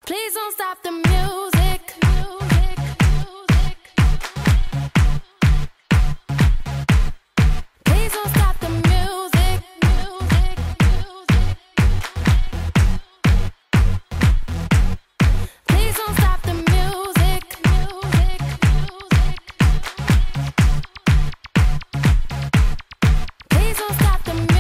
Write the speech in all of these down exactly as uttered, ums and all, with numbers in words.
Please don't stop the music. Please don't stop the music. Please don't stop the music. Please don't stop the music.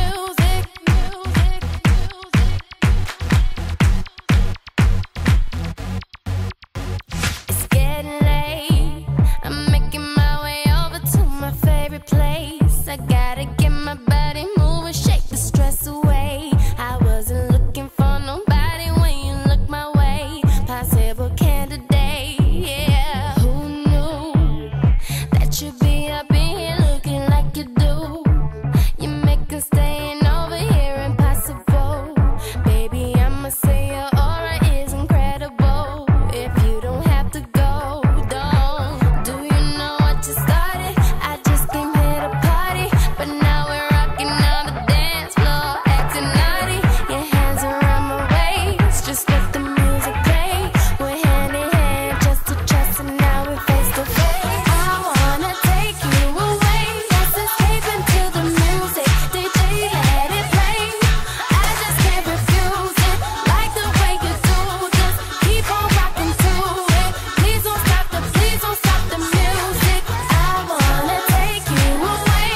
I gotta get my body moving, shake the stress away. I wasn't looking for nobody when you look my way. Possible candidate, yeah. Who knew that you'd be up in here looking like you do? You make us staying over here impossible. Baby, I'ma say your aura is incredible. If you don't have to go, don't. Do you know what you started? I just came here to but now we're rocking on the dance floor, acting naughty. Your hands around my waist, just let the music play. We're hand in hand, just to trust, and now we're face to face. I wanna take you away, let's escape into the music. D J, let it play. I just can't refuse it, like the way you do. Just keep on rocking to it. Please don't stop the, please don't stop the music. I wanna take you away.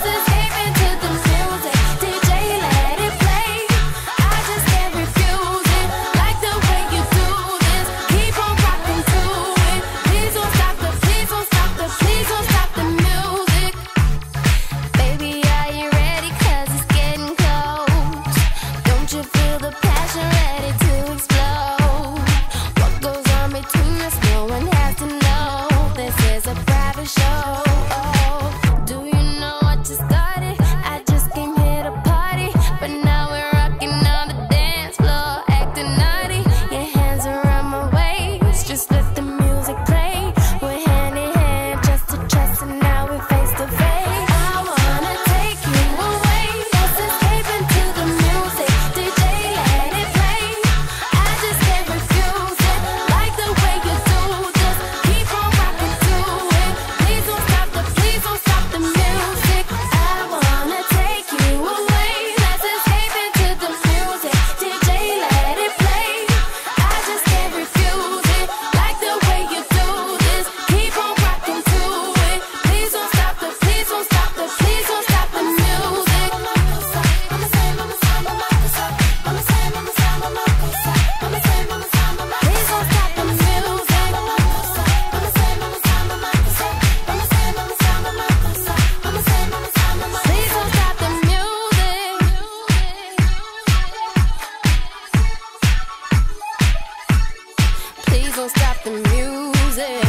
Don't stop the music.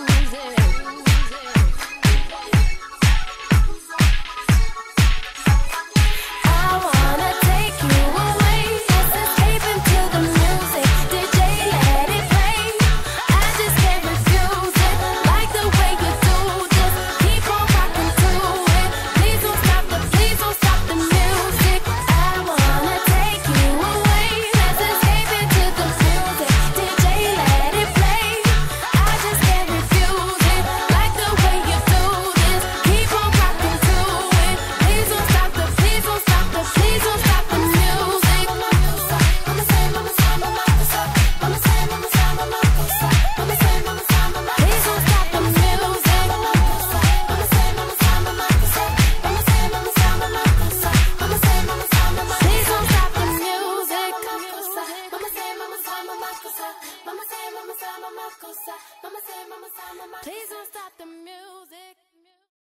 I wanna take you away, let's escape into the music. D J, let it play. I just can't refuse it, like the way you do. Just keep on rocking to it. Please don't stop the, please don't stop the music. I wanna take you away, let's escape into the music. D J, let it play. I just can't refuse it, like the way you do this. Keep on rocking to it. Please don't stop the, please don't stop the, please don't stop the music. Mama say, mama say, mama say, mama say, mama say, mama say, mama say, mama say, mama say. Please don't stop the music. Mama say, mama say, mama say, mama say, mama say, mama say, mama say, mama say, mama say. Please don't stop the music. Mama say, mama say, mama say, mama say, mama say, mama say, mama say, mama say, mama say, mama say. Please don't stop the music.